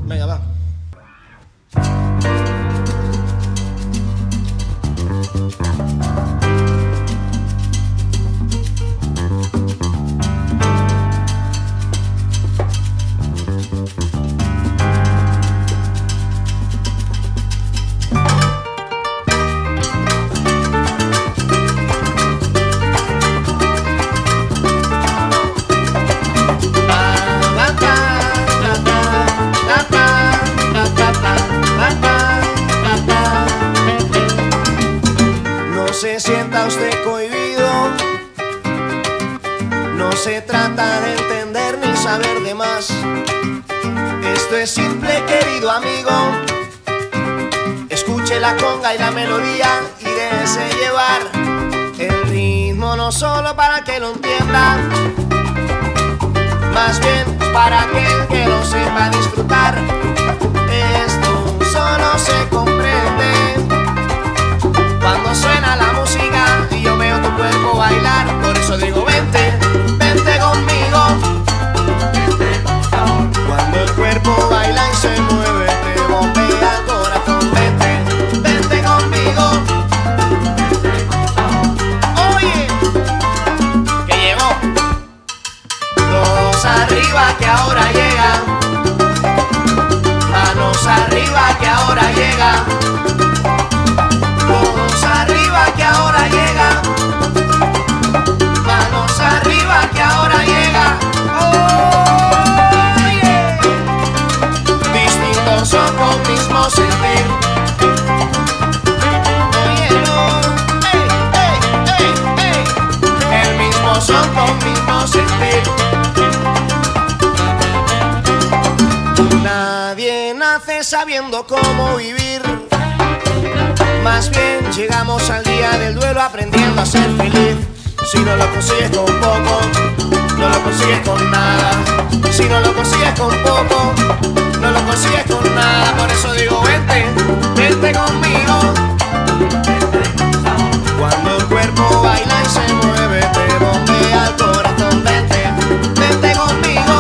Venga, va. No se sienta usted cohibido, no se trata de entender ni saber de más. Esto es simple, querido amigo. Escuche la conga y la melodía y déjese llevar. El ritmo no solo para que lo entienda, más bien para aquel que lo sepa disfrutar. Esto solo se comprende cuando suena la música y yo veo tu cuerpo bailar. Por eso digo vente, vente conmigo. Cuando el cuerpo baila y se mueve te bombea el corazón. Vente, vente conmigo. Oye, que llegó. Dos arriba que ahora llega. Manos arriba que ahora llega. Todos arriba que ahora llega. Manos arriba que ahora llega. Oh, yeah. Distintos son con mismo sentir. Óyelo. Ey, ey, ey, ey. El mismo son con mismo sentir. Nadie nace sabiendo cómo vivir. Más bien llegamos al día del duelo aprendiendo a ser feliz. Si no lo consigues con poco, no lo consigues con nada. Si no lo consigues con poco, no lo consigues con nada. Por eso digo vente, vente conmigo. Cuando el cuerpo baila y se mueve te bombea el corazón. Vente, vente conmigo.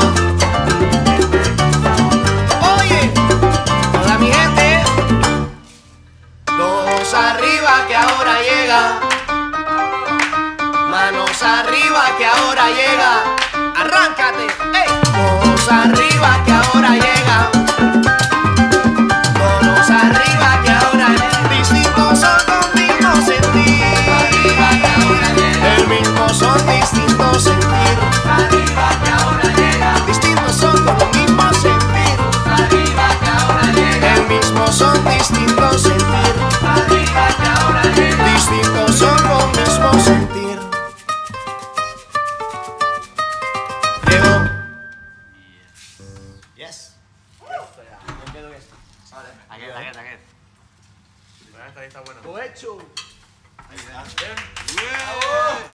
Oye, toda mi gente. Dos arriba que ahora llega. Manos arriba que ahora llega. Arráncate, ey. Dos arriba que ahora llega. Manos arriba que ahora llega. Distintos son con mismo sentir. Arriba que ahora llega. El mismo son distintos sentir. Arriba que ahora llega. Distintos son con el mismo sentir. Arriba que ahora llega. El mismo son distintos sentir. Arriba que ahora llega. Distintos son con mismo sentir. Llegó. Yes. Me quedo esto. Vale. Aquel. Esta está buena. Lo hecho. Bien.